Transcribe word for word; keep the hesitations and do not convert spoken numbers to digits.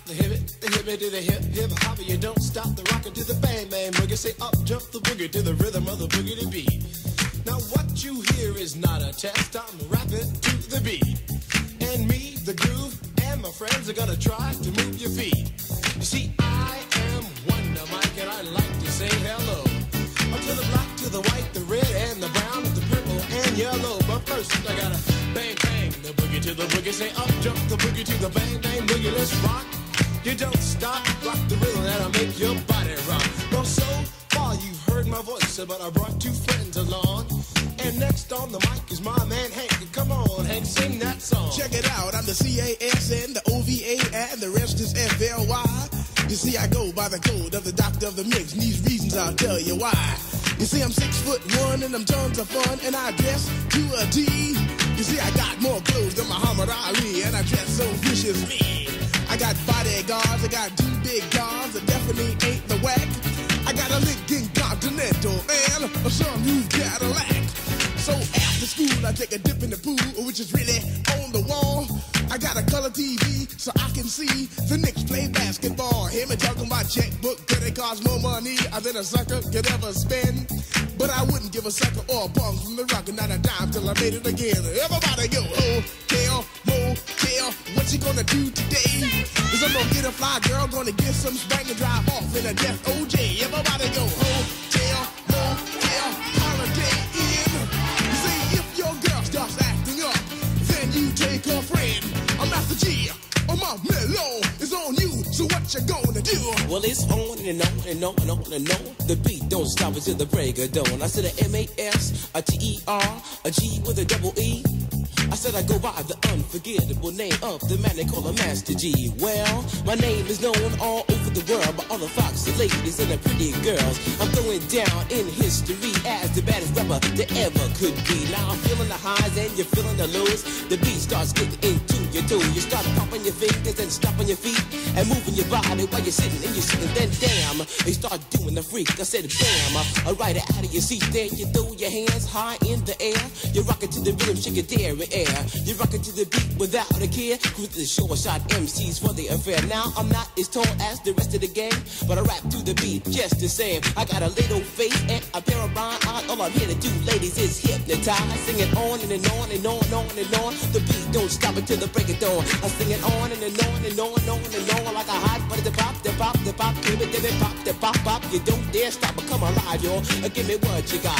the hip it, the hip it to the hip hip hopper. You don't stop the rocker to the bang bang boogie. Say up jump the boogie to the rhythm of the boogie to beat. Now what you hear is not a test. I'm rapping to the beat, and me, the groove, and my friends are gonna try to move your feet. You see, I am Wonder Mike, and I like to say hello to the black, to the white, the red, and the brown, the purple, and yellow. But first, I gotta bang bang the boogie to the boogie. Say up jump the boogie to the bang bang boogie. Let's rock. You don't stop, rock the rhythm that'll make your body rock. Well, so far you've heard my voice, but I brought two friends along. And next on the mic is my man Hank. Come on, Hank, sing that song. Check it out, I'm the C A S N, the O V A, and the rest is F L Y. You see, I go by the code of the doctor of the mix, and these reasons I'll tell you why. You see, I'm six foot one, and I'm tons of fun, and I dress to a T. You see, I got more clothes than Muhammad Ali, and I dress so viciously. I got bodyguards, I got two big guns, that definitely ain't the whack. I got a Lincoln Continental and a some new Cadillac. So after school, I take a dip in the pool, which is really on the wall. I got a color T V so I can see the Knicks play basketball. Hear me talking about checkbook, cause it costs more money than a sucker could ever spend. But I wouldn't give a sucker or a bum from the rock, and not a dime till I made it again. Everybody go, hotel, motel, what you gonna do today? Cause I'm gonna get a fly girl, gonna get some spank and drive off in a death O J. Everybody go, hotel, motel, holiday inn. You see, if your girl starts acting up, then you take her friend. I'm Master G, on my mellow is on you, so what you gonna do? Well, it's on and on and on and on and on. The beat don't stop until the break of dawn. I said a M A S, a T E R, a G with a double E. I said I go by the unforgettable name of the man they call a Master G. Well, my name is known all over the world by all the foxy ladies and the pretty girls. I'm going down in history as the baddest rapper that ever could be. Now I'm feeling the highs and you're feeling the lows. The beat starts getting into your toe. You start popping your fingers and stomping your feet and moving your body while you're sitting and you're sitting. Then damn, they start doing the freak. I said bam, I ride it out of your seat. Then you throw your hands high in the air. You rock it to the rhythm, shake it there and air. You rock it to the beat without a care. Cruise the short shot M Cs for the affair. Now I'm not as tall as the rest of the gang, but I rap to the beat just the same. I got a little face and a pair of rhyme eyes. All I'm here to do, ladies, is hypnotize. Sing it on and, and on and on and on and on. The beat don't stop until the break of dawn. I sing it on and, and on and on and on and on like a hot butter. The pop, the pop, the pop, give it, give it, pop, the pop, pop. You don't dare stop or come alive, y'all. Give me what you got.